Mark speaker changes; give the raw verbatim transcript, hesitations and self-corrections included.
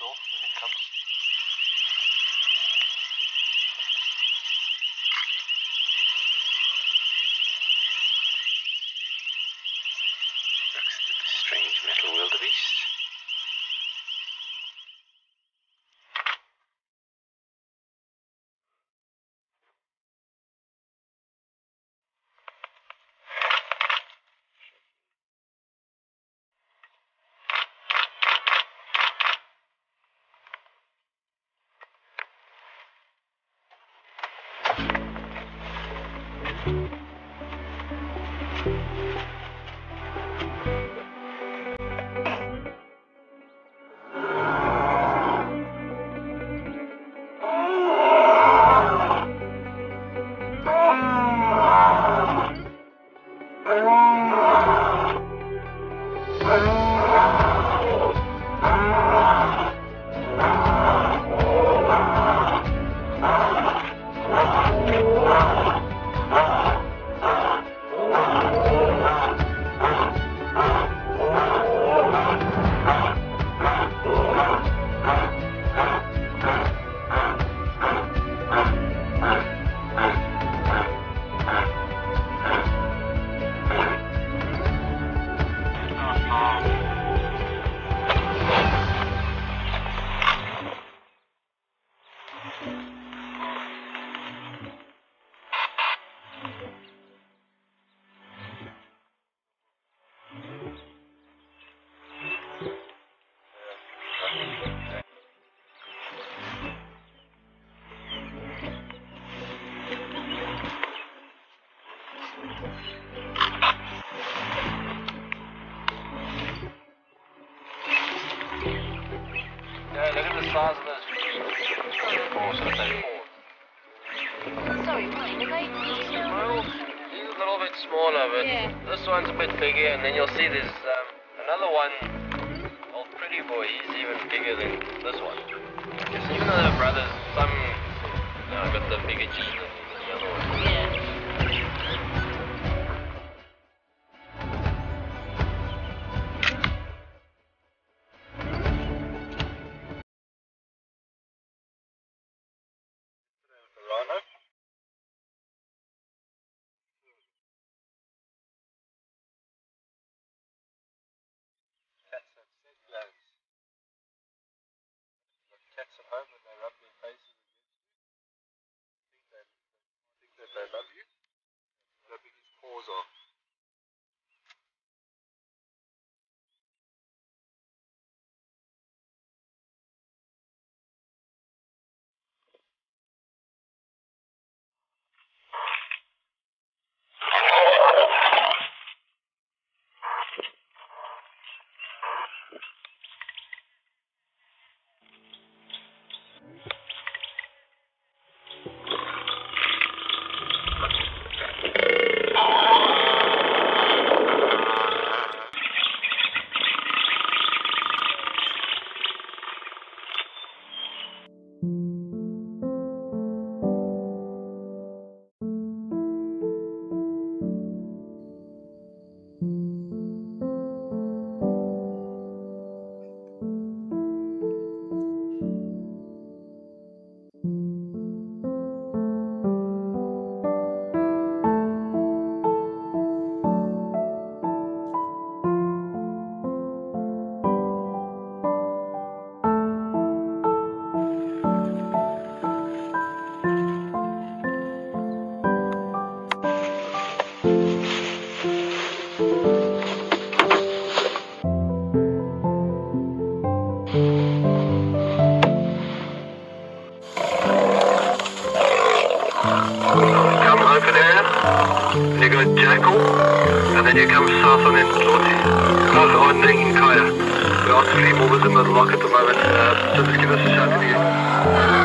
Speaker 1: off when it comes. Looks at the strange metal wildebeest. Yeah, look at the size of those feet. Four, so say four.
Speaker 2: Sorry, Wayne, are they small?
Speaker 1: Well, he's a little bit smaller, but
Speaker 2: Yeah.
Speaker 1: this one's a bit bigger, and then you'll see there's um, another one, old pretty boy, he's even bigger than this one. Because even though they're brothers, some you know, got the bigger genes than the other one.
Speaker 2: Yeah.
Speaker 1: Rhino? Cats have scent glands. Cats at home when they rub their faces against you, think they think that they love you. Rubbing his paws off. Come open air, you go Jackal, and then you come south on in Lottie, north on in Kaya. We're on three movers in the lock at the moment, uh, so just give us a shout if you